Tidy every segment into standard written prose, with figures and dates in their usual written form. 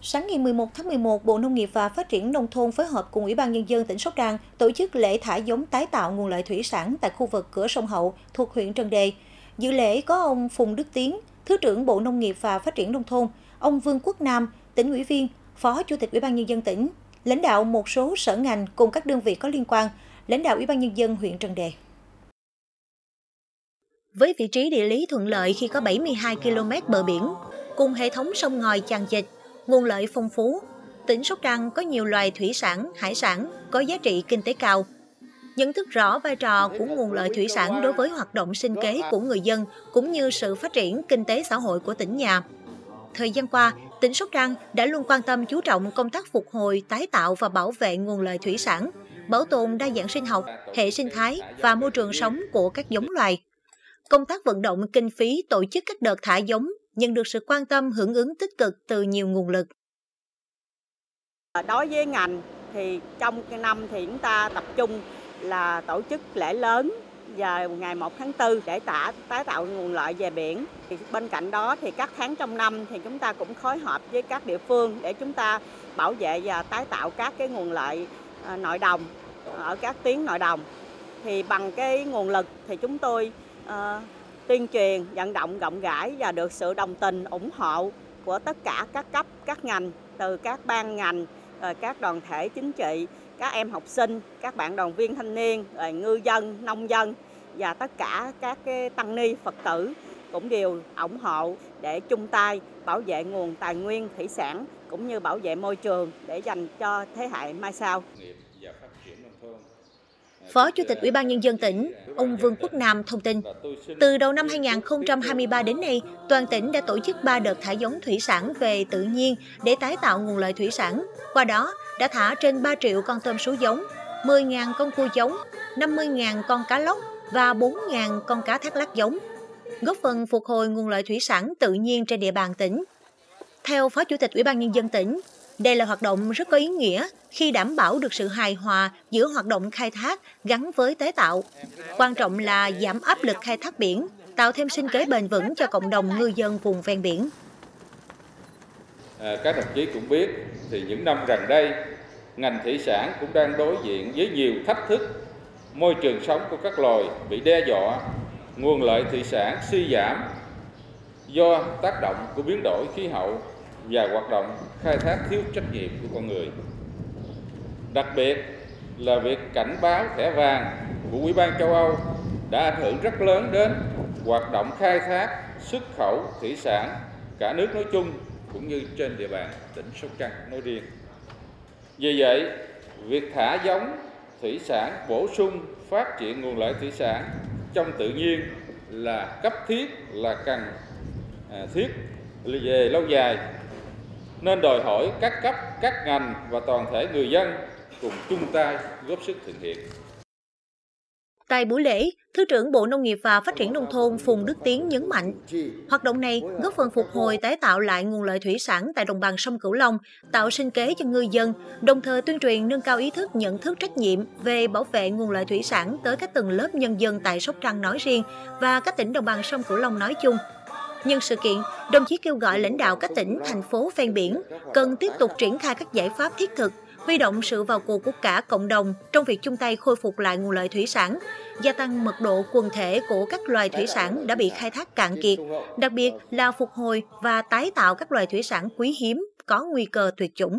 Sáng ngày 11 tháng 11, Bộ Nông nghiệp và Phát triển Nông thôn phối hợp cùng Ủy ban Nhân dân tỉnh Sóc Trăng tổ chức lễ thả giống tái tạo nguồn lợi thủy sản tại khu vực cửa sông Hậu thuộc huyện Trần Đề. Dự lễ có ông Phùng Đức Tiến, Thứ trưởng Bộ Nông nghiệp và Phát triển Nông thôn, ông Vương Quốc Nam, tỉnh ủy viên, Phó Chủ tịch Ủy ban Nhân dân tỉnh, lãnh đạo một số sở ngành cùng các đơn vị có liên quan, lãnh đạo Ủy ban Nhân dân huyện Trần Đề. Với vị trí địa lý thuận lợi khi có 72 km bờ biển, cùng hệ thống sông ngòi chằng chịt, nguồn lợi phong phú, tỉnh Sóc Trăng có nhiều loài thủy sản, hải sản có giá trị kinh tế cao. Nhận thức rõ vai trò của nguồn lợi thủy sản đối với hoạt động sinh kế của người dân cũng như sự phát triển kinh tế xã hội của tỉnh nhà. Thời gian qua, tỉnh Sóc Trăng đã luôn quan tâm chú trọng công tác phục hồi, tái tạo và bảo vệ nguồn lợi thủy sản, bảo tồn đa dạng sinh học, hệ sinh thái và môi trường sống của các giống loài. Công tác vận động kinh phí tổ chức các đợt thả giống nhận được sự quan tâm hưởng ứng tích cực từ nhiều nguồn lực. Đối với ngành thì trong cái năm thì chúng ta tập trung là tổ chức lễ lớn vào ngày 1 tháng 4 để tái tạo nguồn lợi về biển. Thì bên cạnh đó thì các tháng trong năm thì chúng ta cũng phối hợp với các địa phương để chúng ta bảo vệ và tái tạo các cái nguồn lợi nội đồng ở các tuyến nội đồng. Thì bằng cái nguồn lực thì chúng tôi tuyên truyền, vận động rộng rãi và được sự đồng tình, ủng hộ của tất cả các cấp, các ngành, từ các ban ngành, các đoàn thể chính trị, các em học sinh, các bạn đoàn viên thanh niên, ngư dân, nông dân và tất cả các cái tăng ni Phật tử cũng đều ủng hộ để chung tay bảo vệ nguồn tài nguyên thủy sản cũng như bảo vệ môi trường để dành cho thế hệ mai sau. Phó Chủ tịch Ủy ban Nhân dân tỉnh, ông Vương Quốc Nam thông tin, từ đầu năm 2023 đến nay, toàn tỉnh đã tổ chức 3 đợt thả giống thủy sản về tự nhiên để tái tạo nguồn lợi thủy sản. Qua đó, đã thả trên 3 triệu con tôm sú giống, 10.000 con cua giống, 50.000 con cá lóc và 4.000 con cá thác lác giống, góp phần phục hồi nguồn lợi thủy sản tự nhiên trên địa bàn tỉnh. Theo Phó Chủ tịch Ủy ban Nhân dân tỉnh, đây là hoạt động rất có ý nghĩa khi đảm bảo được sự hài hòa giữa hoạt động khai thác gắn với tái tạo. Quan trọng là giảm áp lực khai thác biển, tạo thêm sinh kế bền vững cho cộng đồng ngư dân vùng ven biển. Các đồng chí cũng biết, thì những năm gần đây, ngành thủy sản cũng đang đối diện với nhiều thách thức. Môi trường sống của các loài bị đe dọa, nguồn lợi thủy sản suy giảm do tác động của biến đổi khí hậu và hoạt động khai thác thiếu trách nhiệm của con người. Đặc biệt là việc cảnh báo thẻ vàng của Ủy ban châu Âu đã ảnh hưởng rất lớn đến hoạt động khai thác, xuất khẩu thủy sản cả nước nói chung cũng như trên địa bàn tỉnh Sóc Trăng nói riêng. Vì vậy, việc thả giống thủy sản bổ sung phát triển nguồn lợi thủy sản trong tự nhiên là cấp thiết, là cần thiết về lâu dài, nên đòi hỏi các cấp, các ngành và toàn thể người dân cùng chung tay góp sức thực hiện. Tại buổi lễ, Thứ trưởng Bộ Nông nghiệp và Phát triển Nông thôn Phùng Đức Tiến nhấn mạnh, hoạt động này góp phần phục hồi tái tạo lại nguồn lợi thủy sản tại đồng bằng sông Cửu Long, tạo sinh kế cho ngư dân, đồng thời tuyên truyền nâng cao ý thức nhận thức trách nhiệm về bảo vệ nguồn lợi thủy sản tới các tầng lớp nhân dân tại Sóc Trăng nói riêng và các tỉnh đồng bằng sông Cửu Long nói chung. Nhân sự kiện, đồng chí kêu gọi lãnh đạo các tỉnh, thành phố ven biển cần tiếp tục triển khai các giải pháp thiết thực, huy động sự vào cuộc của cả cộng đồng trong việc chung tay khôi phục lại nguồn lợi thủy sản, gia tăng mật độ quần thể của các loài thủy sản đã bị khai thác cạn kiệt, đặc biệt là phục hồi và tái tạo các loài thủy sản quý hiếm có nguy cơ tuyệt chủng.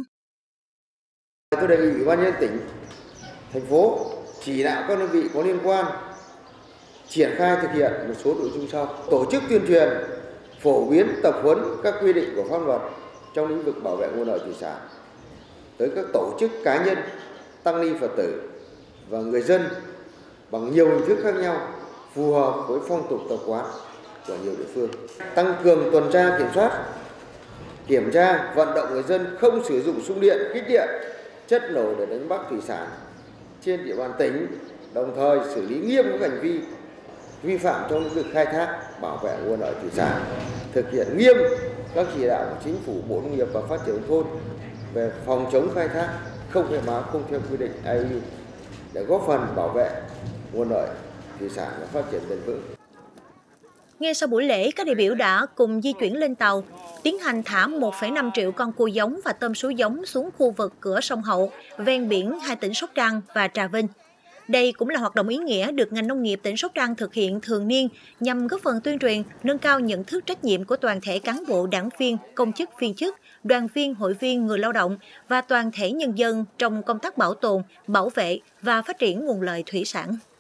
Tôi đề nghị Ủy ban nhân dân tỉnh, thành phố chỉ đạo các đơn vị có liên quan triển khai thực hiện một số nội dung sau: tổ chức tuyên truyền, phổ biến tập huấn các quy định của pháp luật trong lĩnh vực bảo vệ nguồn lợi thủy sản tới các tổ chức cá nhân, tăng ni Phật tử và người dân bằng nhiều hình thức khác nhau phù hợp với phong tục tập quán của nhiều địa phương. Tăng cường tuần tra kiểm soát, kiểm tra, vận động người dân không sử dụng sung điện, kích điện, chất nổ để đánh bắt thủy sản trên địa bàn tỉnh, đồng thời xử lý nghiêm các hành vi vi phạm trong lĩnh vực khai thác, bảo vệ nguồn lợi thủy sản, thực hiện nghiêm các chỉ đạo của Chính phủ, Bộ Nông nghiệp và Phát triển nông thôn về phòng chống khai thác không khai báo không theo quy định IUU để góp phần bảo vệ nguồn lợi thủy sản và phát triển bền vững. Ngay sau buổi lễ, các đại biểu đã cùng di chuyển lên tàu, tiến hành thả 1,5 triệu con cua giống và tôm sú giống xuống khu vực cửa sông Hậu, ven biển hai tỉnh Sóc Trăng và Trà Vinh. Đây cũng là hoạt động ý nghĩa được ngành nông nghiệp tỉnh Sóc Trăng thực hiện thường niên nhằm góp phần tuyên truyền, nâng cao nhận thức trách nhiệm của toàn thể cán bộ, đảng viên, công chức, viên chức, đoàn viên, hội viên, người lao động và toàn thể nhân dân trong công tác bảo tồn, bảo vệ và phát triển nguồn lợi thủy sản.